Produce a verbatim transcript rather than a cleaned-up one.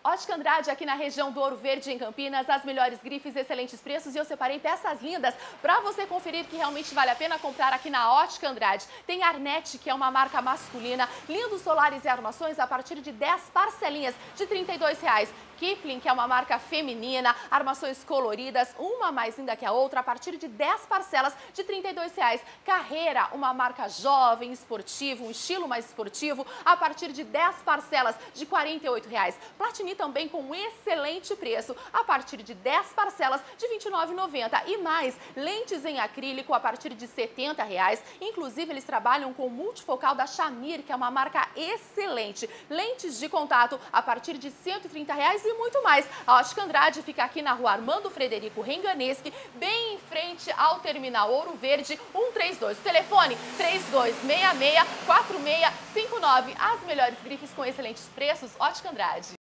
Ótica Andrade, aqui na região do Ouro Verde, em Campinas, as melhores grifes, excelentes preços, e eu separei peças lindas para você conferir que realmente vale a pena comprar aqui na Ótica Andrade. Tem Arnete, que é uma marca masculina, lindos solares e armações a partir de dez parcelinhas de trinta e dois reais. Kipling, que é uma marca feminina, armações coloridas, uma mais linda que a outra, a partir de dez parcelas de trinta e dois reais. Carreira, uma marca jovem, esportivo, um estilo mais esportivo, a partir de dez parcelas de quarenta e oito reais. Platini também com um excelente preço, a partir de dez parcelas de vinte e nove reais e noventa centavos. E mais, lentes em acrílico a partir de setenta reais. Inclusive, eles trabalham com o multifocal da Shamir, que é uma marca excelente. Lentes de contato a partir de cento e trinta reais e muito mais. A Ótica Andrade fica aqui na rua Armando Frederico Renganeschi, bem em frente ao Terminal Ouro Verde, cento e trinta e dois. O telefone três dois seis seis, quatro seis cinco nove. As melhores grifes com excelentes preços, Ótica Andrade.